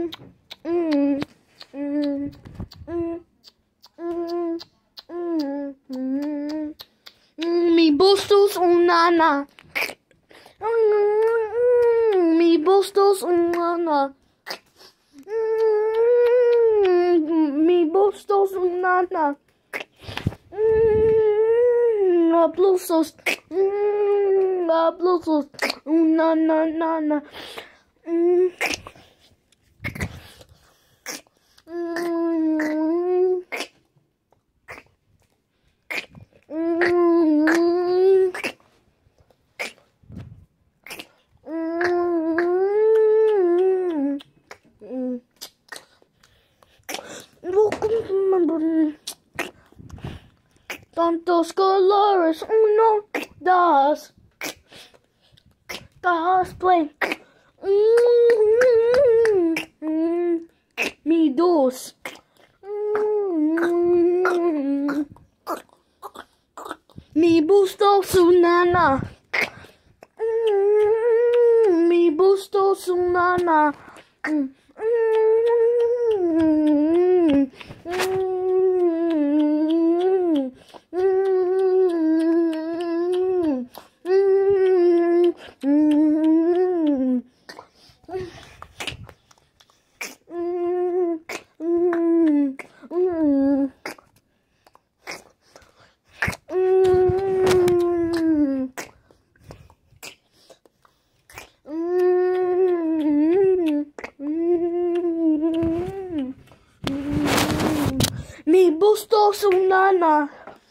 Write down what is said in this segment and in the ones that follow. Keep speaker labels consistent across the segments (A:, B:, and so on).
A: Mi bustos unana. Mi bustos unana. Mi bustos unana. Aplausos. Aplausos. Unana. Tantos colores, 1, 2, cosplay. Mi dos. Mi busto su nana. Mi busto su nana. Mi busto su nana.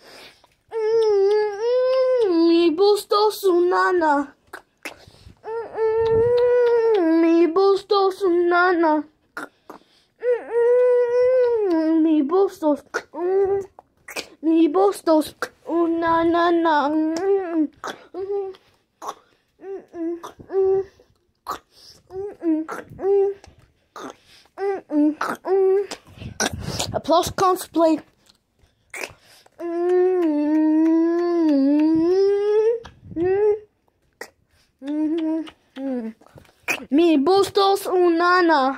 A: Mi busto su nana. Mi busto su nana. Mi bustos. Mi bustos. Unana. Applause cosplay. Mi bustos unana.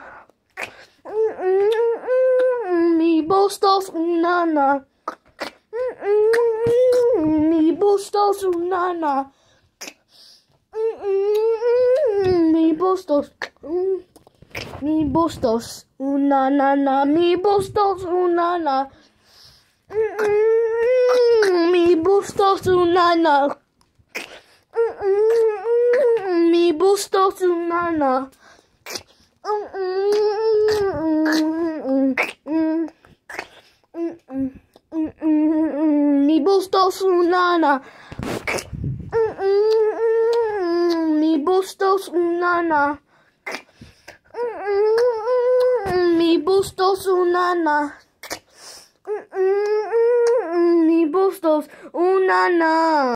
A: Mi bustos unana. Mi bustos unana. Mi bustos. Mi bustos unana. Mi bustos unana. Mi bustos unana. Mi bustos unana. Mi bustos unana. Mi bustos unana. Mi bustos unana. Mi bustos unana.